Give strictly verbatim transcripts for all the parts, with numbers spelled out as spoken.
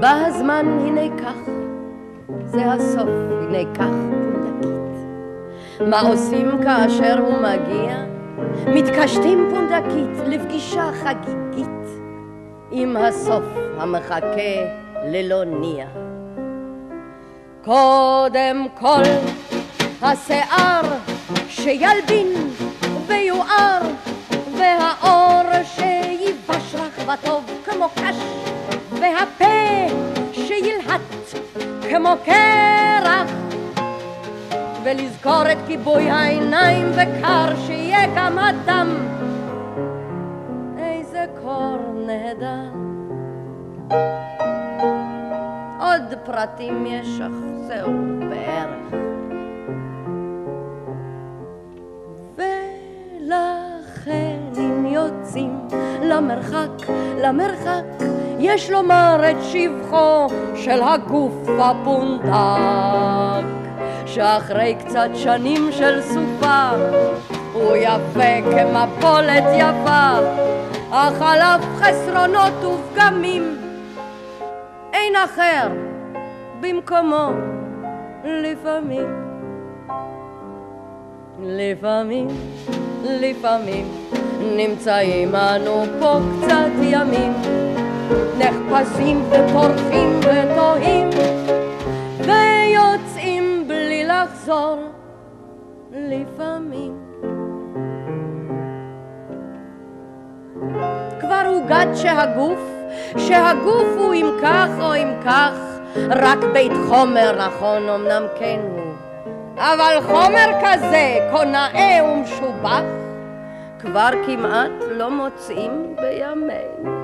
בא הזמן, הנה כך, זה הסוף, הנה כך פונדקית. מה עושים כאשר הוא מגיע? מתקשטים פונדקית לפגישה חגיגית עם הסוף המחכה ללא ניע. קודם כל השיער שילבין ויואר, והאור שיבש רך וטוב כמו קש, והפה שילהט כמו קרח, ולזכור את כיבוי העיניים וקר שיהיה גם הדם. איזה קור נהדר. עוד פרטים יש, אך זהו בערך. ולכן אם יוצאים למרחק, למרחק, יש לומר את שבחו של הגוף הפונדק, שאחרי קצת שנים של סופה הוא יפה כמפולת יפה, אך עליו חסרונות ופגמים, אין אחר במקומו. לפעמים, לפעמים, לפעמים נמצאים אנו פה קצת ימים, נחפשים ופורחים וטועים, ויוצאים בלי לחזור. לפעמים כבר הוגד שהגוף, שהגוף הוא אם כך או אם כך, רק בית חומר, נכון, אמנם כן הוא, אבל חומר כזה, כה נאה ומשובח, כבר כמעט לא מוצאים בימינו.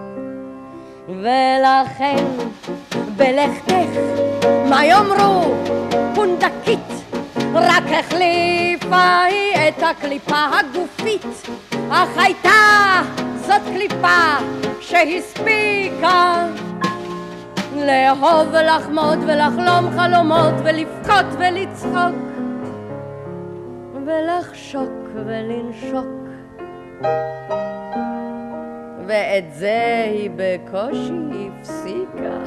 ולכן בלכתך מה יאמרו פונדקית, רק החליפה היא את הקליפה הגופית, אך הייתה זאת קליפה שהספיקה לאהוב ולחמוד ולחלום חלומות ולבכות ולצחוק ולחשוק ולנשוק, ואת זה היא בקושי הפסיקה.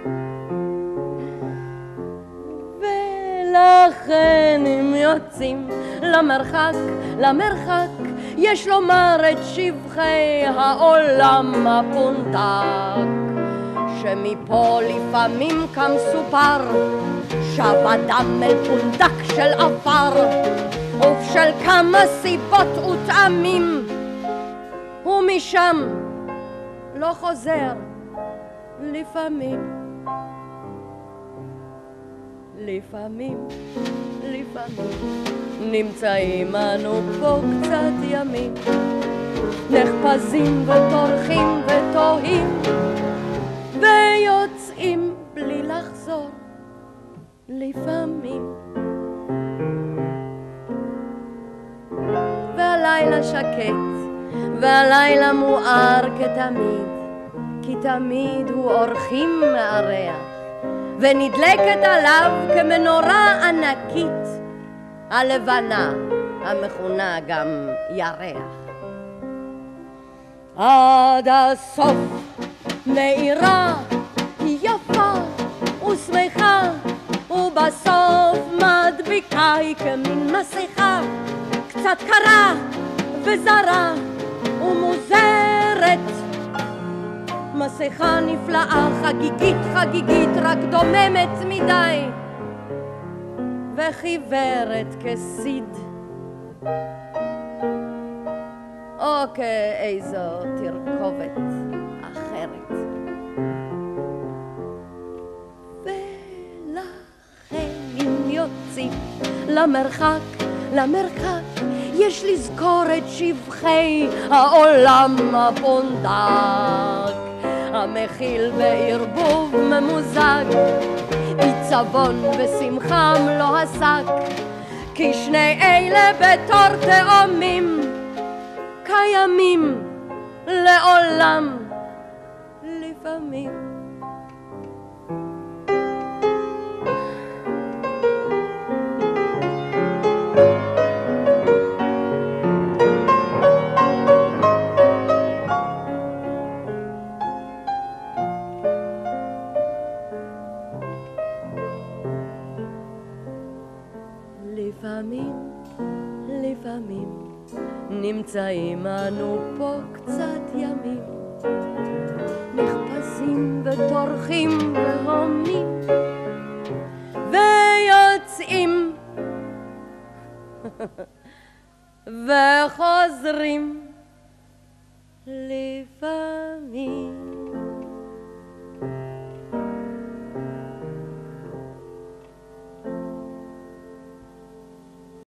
ולכן אם יוצאים למרחק, למרחק, יש לומר את שבחי העולם הפונדק, שמפה לפעמים כמסופר שב אדם אל פונדק של עפר, ובשל כמה סיבות וטעמים ומשם לא חוזר. לפעמים, לפעמים, לפעמים נמצאים אנו פה קצת ימים, נחפזים וטורחים וטועים, ויוצאים בלי לחזור. לפעמים. והלילה שקט והלילה מואר כתמיד, כי תמיד הוא אורחים מארח, ונדלקת עליו כמנורה ענקית הלבנה המכונה גם ירח. עד הסוף מאירה, יפה ושמחה, ובסוף מדביקה היא כמין מסכה, קצת קרה וזרה ומוזרת, מסכה נפלאה, חגיגית חגיגית, רק דוממת מדי וחיוורת כסיד, או כאיזו תרכובת אחרת. ולכן אם יוצאים למרחק, למרחק, יש לזכור את שבחי העולם הפונדק, המכיל בערבוב ממוזג עיצבון ושמחה מלוא השק, כי שני אלה בתור תאומים קיימים לעולם. לפעמים לפעמים, לפעמים נמצאים אנו פה קצת ימים, נחפשים וטורחים והומים ויוצאים וחוזרים